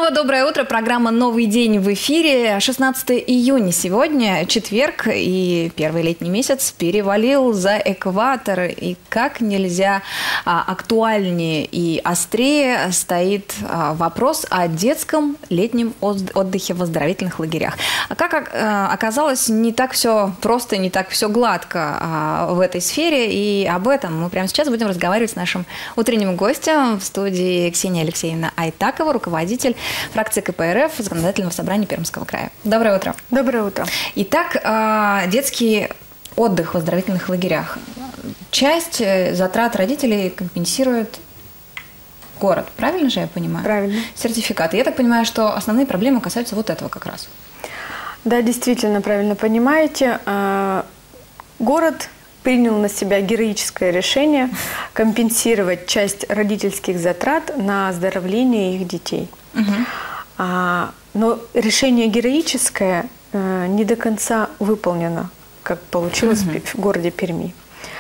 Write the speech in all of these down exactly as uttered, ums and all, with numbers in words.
Снова доброе утро. Программа «Новый день» в эфире. шестнадцатое июня сегодня, четверг, и первый летний месяц перевалил за экватор. И как нельзя а, актуальнее и острее стоит а, вопрос о детском летнем отдыхе в оздоровительных лагерях. А как а, оказалось, не так все просто, не так все гладко а, в этой сфере. И об этом мы прямо сейчас будем разговаривать с нашим утренним гостем в студии Ксения Алексеевна Айтакова, руководитель фракции ка пэ эр эф Законодательного собрания Пермского края. Доброе утро. Доброе утро. Итак, детский отдых в оздоровительных лагерях. Часть затрат родителей компенсирует город. Правильно же я понимаю? Правильно. Сертификаты. Я так понимаю, что основные проблемы касаются вот этого как раз. Да, действительно, правильно понимаете. Город принял на себя героическое решение компенсировать часть родительских затрат на оздоровление их детей. Угу. А, но решение героическое а, не до конца выполнено, как получилось угу. в городе Перми.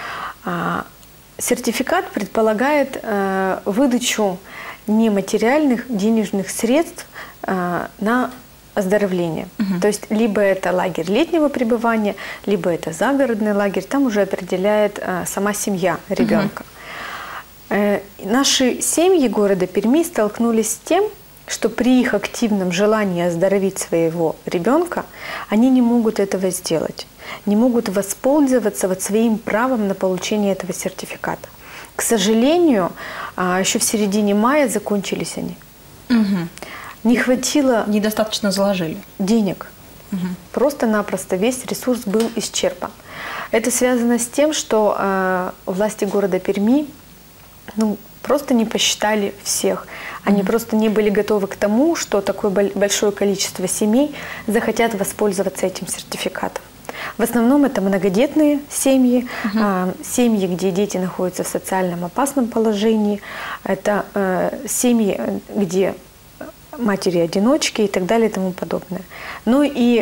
А, сертификат предполагает а, выдачу нематериальных денежных средств а, на оздоровление. Угу. То есть либо это лагерь летнего пребывания, либо это загородный лагерь. Там уже определяет а, сама семья ребенка. Угу. Э, наши семьи города Перми столкнулись с тем, что при их активном желании оздоровить своего ребенка, они не могут этого сделать, не могут воспользоваться вот своим правом на получение этого сертификата. К сожалению, а, еще в середине мая закончились они. Угу. Не хватило... Недостаточно заложили. Денег. Угу. Просто-напросто весь ресурс был исчерпан. Это связано с тем, что э, власти города Перми ну, просто не посчитали всех. Они угу. просто не были готовы к тому, что такое большое количество семей захотят воспользоваться этим сертификатом. В основном это многодетные семьи, угу. э, семьи, где дети находятся в социальном опасном положении. Это э, семьи, где... матери-одиночки и так далее и тому подобное. Ну и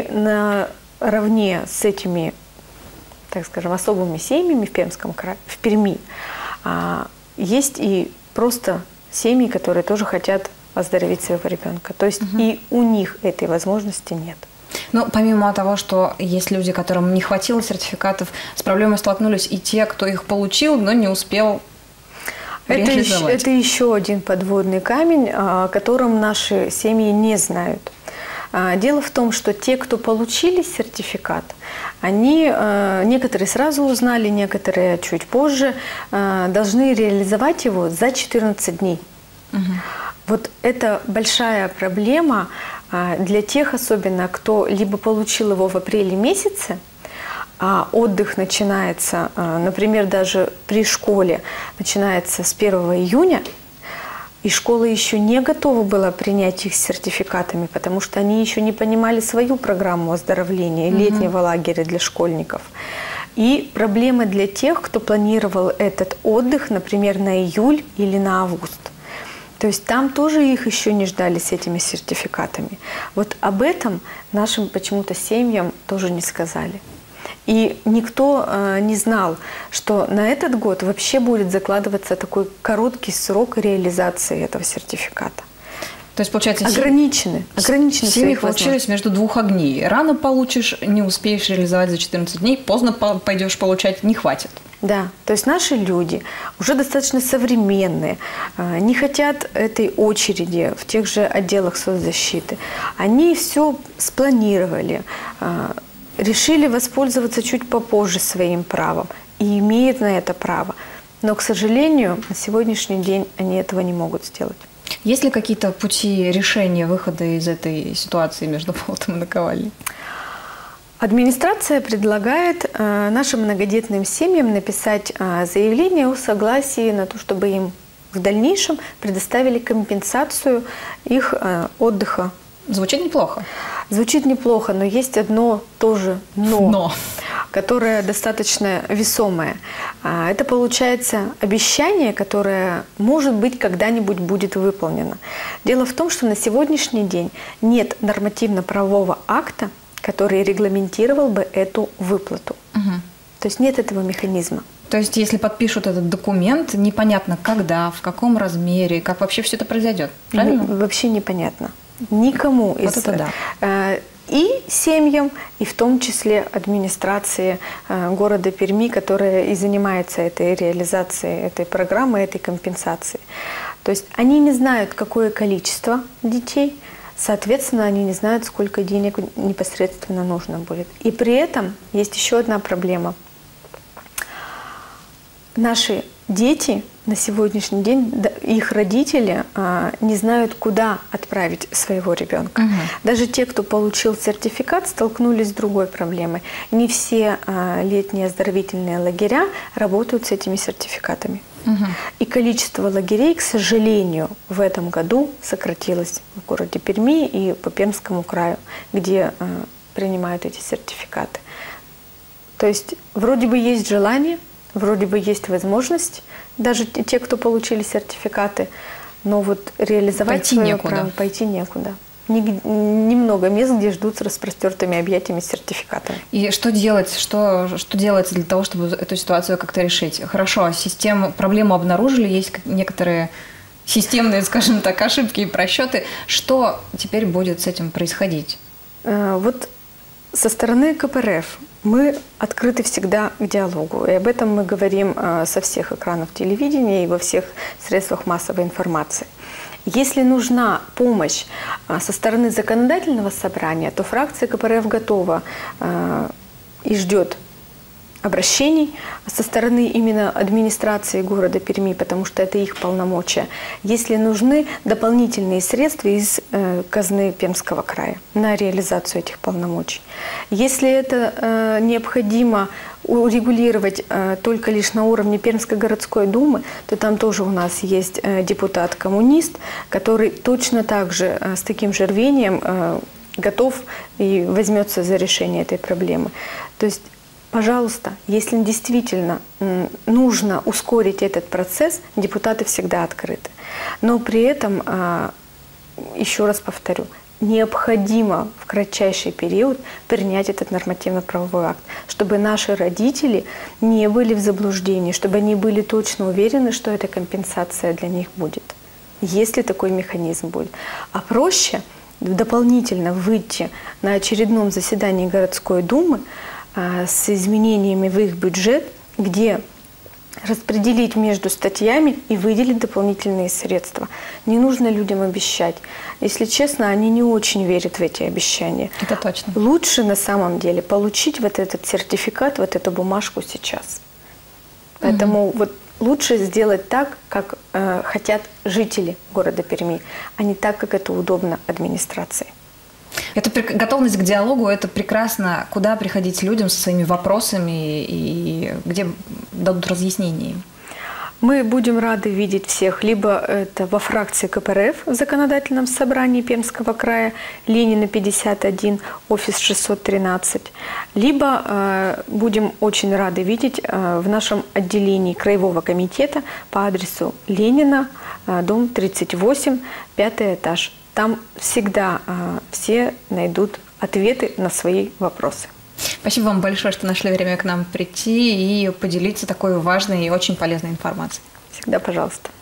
наравне с этими, так скажем, особыми семьями в Пермском крае, в Перми, а, есть и просто семьи, которые тоже хотят оздоровить своего ребенка. То есть угу. и у них этой возможности нет. Ну, помимо того, что есть люди, которым не хватило сертификатов, с проблемой столкнулись и те, кто их получил, но не успел Это еще, это еще один подводный камень, о котором наши семьи не знают. Дело в том, что те, кто получили сертификат, они, некоторые сразу узнали, некоторые чуть позже, должны реализовать его за четырнадцать дней. Угу. Вот это большая проблема для тех, особенно, кто либо получил его в апреле месяце, а отдых начинается, например, даже при школе, начинается с первого июня, и школа еще не готова была принять их с сертификатами, потому что они еще не понимали свою программу оздоровления угу. летнего лагеря для школьников. И проблемы для тех, кто планировал этот отдых, например, на июль или на август. То есть там тоже их еще не ждали с этими сертификатами. Вот об этом нашим почему-то семьям тоже не сказали. И никто э, не знал, что на этот год вообще будет закладываться такой короткий срок реализации этого сертификата. То есть, получается, ограничены. ограничены семьи получились между двух огней. Рано получишь, не успеешь реализовать за четырнадцать дней, поздно пойдешь получать, не хватит. Да, то есть наши люди уже достаточно современные, не хотят этой очереди в тех же отделах соцзащиты. Они все спланировали, решили воспользоваться чуть попозже своим правом и имеют на это право. Но, к сожалению, на сегодняшний день они этого не могут сделать. Есть ли какие-то пути решения выхода из этой ситуации между болотом и наковальней? Администрация предлагает э, нашим многодетным семьям написать э, заявление о согласии на то, чтобы им в дальнейшем предоставили компенсацию их э, отдыха. Звучит неплохо. Звучит неплохо, но есть одно тоже «но», но. которое достаточно весомое. Это получается обещание, которое, может быть, когда-нибудь будет выполнено. Дело в том, что на сегодняшний день нет нормативно-правового акта, который регламентировал бы эту выплату. Угу. То есть нет этого механизма. То есть, если подпишут этот документ, непонятно когда, в каком размере, как вообще все это произойдет, правильно? Вообще непонятно. Никому вот из... Это да. И семьям, и в том числе администрации города Перми, которая и занимается этой реализацией этой программы, этой компенсации. То есть они не знают, какое количество детей, соответственно, они не знают, сколько денег непосредственно нужно будет. И при этом есть еще одна проблема. Наши дети на сегодняшний день, их родители а, не знают, куда отправить своего ребенка. Угу. Даже те, кто получил сертификат, столкнулись с другой проблемой. Не все а, летние оздоровительные лагеря работают с этими сертификатами. Угу. И количество лагерей, к сожалению, в этом году сократилось в городе Перми и по Пермскому краю, где а, принимают эти сертификаты. То есть вроде бы есть желание, вроде бы есть возможность, даже те, кто получили сертификаты, но вот реализовать пойти свое некуда. право, пойти некуда. Немного мест, где ждут с распростертыми объятиями с сертификатами. И что делать? Что, что делается для того, чтобы эту ситуацию как-то решить? Хорошо, систему, проблему обнаружили, есть некоторые системные, скажем так, ошибки и просчеты. Что теперь будет с этим происходить? Вот со стороны ка пэ эр эф мы открыты всегда к диалогу. И об этом мы говорим со всех экранов телевидения и во всех средствах массовой информации. Если нужна помощь со стороны законодательного собрания, то фракция ка пэ эр эф готова и ждет обращений со стороны именно администрации города Перми, потому что это их полномочия. Если нужны дополнительные средства из э, казны Пермского края на реализацию этих полномочий. Если это э, необходимо урегулировать э, только лишь на уровне Пермской городской думы, то там тоже у нас есть э, депутат-коммунист, который точно так же э, с таким же рвением э, готов и возьмется за решение этой проблемы. То есть пожалуйста, если действительно нужно ускорить этот процесс, депутаты всегда открыты. Но при этом, еще раз повторю, необходимо в кратчайший период принять этот нормативно-правовой акт, чтобы наши родители не были в заблуждении, чтобы они были точно уверены, что эта компенсация для них будет, если такой механизм будет. А проще дополнительно выйти на очередном заседании городской думы с изменениями в их бюджет, где распределить между статьями и выделить дополнительные средства. Не нужно людям обещать. Если честно, они не очень верят в эти обещания. Это точно. Лучше на самом деле получить вот этот сертификат, вот эту бумажку сейчас. Поэтому угу. вот лучше сделать так, как э, хотят жители города Перми, а не так, как это удобно администрации. Это готовность к диалогу, это прекрасно. Куда приходить людям со своими вопросами и где дадут разъяснения? Мы будем рады видеть всех либо это во фракции ка пэ эр эф в законодательном собрании Пермского края, Ленина пятьдесят один, офис шестьсот тринадцать, либо э, будем очень рады видеть э, в нашем отделении краевого комитета по адресу Ленина, э, дом тридцать восемь, пятый этаж. Там всегда э, все найдут ответы на свои вопросы. Спасибо вам большое, что нашли время к нам прийти и поделиться такой важной и очень полезной информацией. Всегда пожалуйста.